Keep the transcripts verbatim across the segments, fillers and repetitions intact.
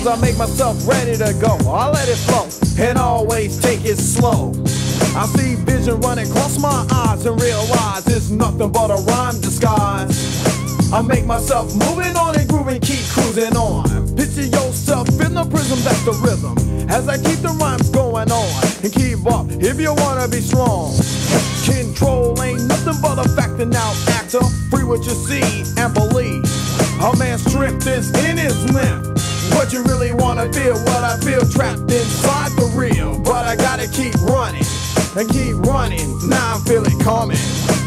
Cause I make myself ready to go. I let it flow and always take it slow. I see vision running across my eyes and realize it's nothing but a rhyme disguise. I make myself moving on and grooving, keep cruising on. Picture yourself in the prism, that's the rhythm. As I keep the rhymes going on and keep up if you wanna be strong. Control ain't nothing but a factor now, actor. Free what you see and believe. A man's strength is in his limb. What you really wanna feel, what I feel trapped inside the real. But I gotta keep running and keep running. Now I feel it coming.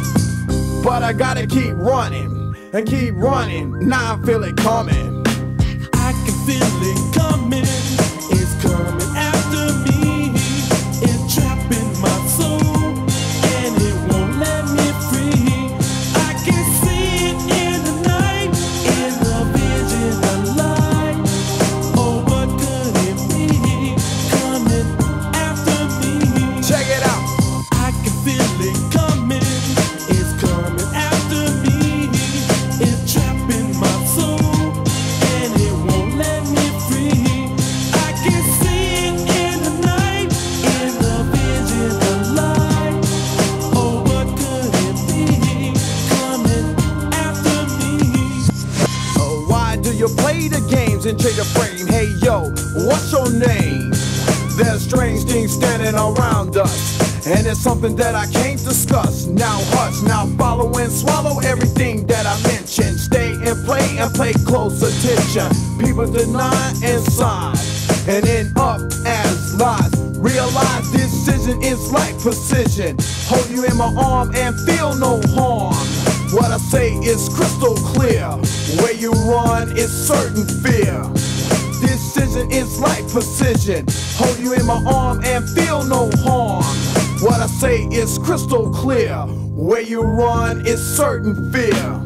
But I gotta keep running and keep running. Now I feel it coming. I can feel it coming. It's coming after me. It's trapping my soul and it won't let me free. I can see it in the night, in the vision of light. Oh, what could it be? Coming after me. Check it out. I can feel it coming. It's coming after me. It's trapping my soul and it won't let me free. I can see it in the night, in the vision of light. Oh, what could it be? Coming after me. Oh, why do you play the games and trade the frame? Hey yo, what's your name? There's strange things standing around us, and it's something that I can't discuss. Now hush, now follow and swallow everything that I mentioned. Stay and play and pay close attention. People deny inside and end up as lies. Realize decision is like precision. Hold you in my arm and feel no harm. What I say is crystal clear. Where you run is certain fear. Decision is like precision. Hold you in my arm and feel no harm. What I say is crystal clear. Where you run is certain fear.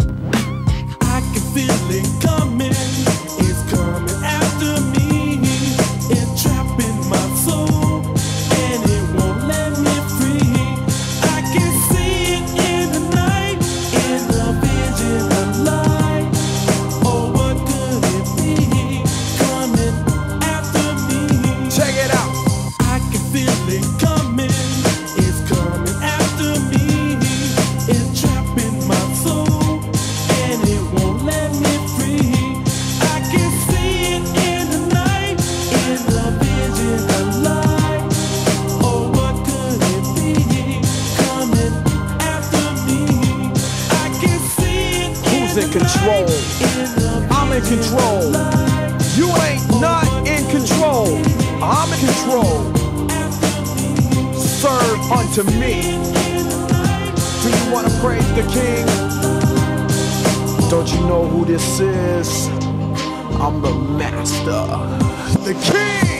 I can feel it coming. It's coming after me. It's trapping my soul and it won't let me free. I can see it in the night, in the vision of light. Oh, what could it be? Coming after me. Check it out. I can feel it coming. It's coming after me. It's trapping my soul and it won't let me free. I can see it in the night, in the vision of light. Oh, what could it be? Coming after me. I can see it. Who's in control? I'm in control. You ain't not in control. I'm in control. Serve unto me. Do you want to praise the King? Don't you know who this is? I'm the master, the King.